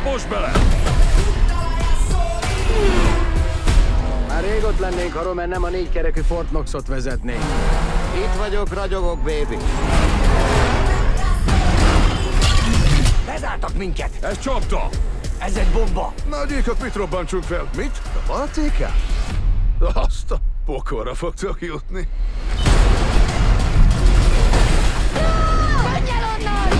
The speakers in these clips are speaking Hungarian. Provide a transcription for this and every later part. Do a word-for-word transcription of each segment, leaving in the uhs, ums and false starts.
Most bele! Már rég ott lennénk, ha Roman nem a négykerekű Fort Knoxot vezetnénk. Itt vagyok, ragyogok, baby. Bezártak minket! Ez csapda! Ez egy bomba! Nagyékat mit robbantsunk fel? Mit? A baltékát? Azt a pokolra fogtok jutni. Menj el onnan!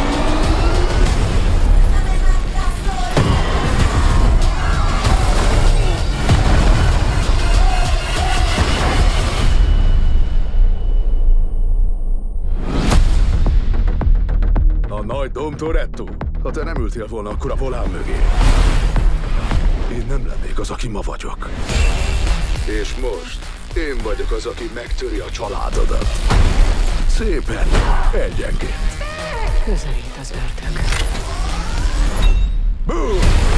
A nagy Dom Toretto. Ha te nem ültél volna akkor a volán mögé, én nem lennék az, aki ma vagyok. És most én vagyok az, aki megtöri a családodat. Szépen, egyenként. Közelít az ördög. Boom!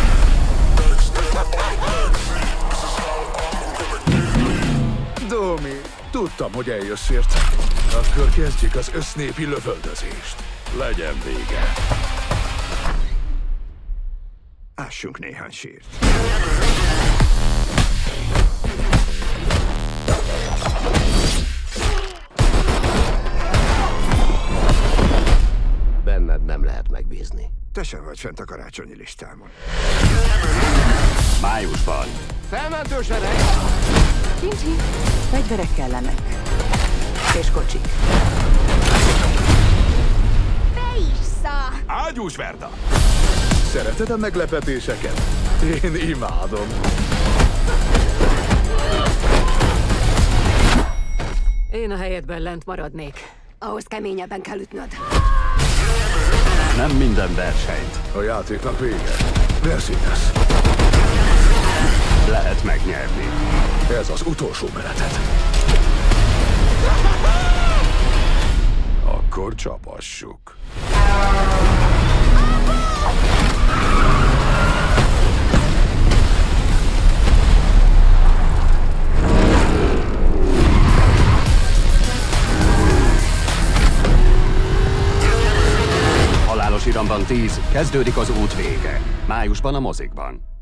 Domi, tudtam, hogy eljössz érte. Akkor kezdjük az össznépi lövöldözést. Legyen vége. Ássunk néhány sírt. Benned nem lehet megbízni. Te sem vagy fent a karácsonyi listámon. Májusban. Felmentő sereg! Kincsi, fegyverek kellenek. És kocsik. Vissza! Ágyús Verda! Szereted a meglepetéseket? Én imádom. Én a helyedben lent maradnék. Ahhoz keményebben kell ütnöd. Nem minden versenyt A játéknak vége. Versenyez. lehet megnyerni. Ez az utolsó meneted. Akkor csapassuk. Halálos iramban tíz, kezdődik az út vége. Májusban a mozikban.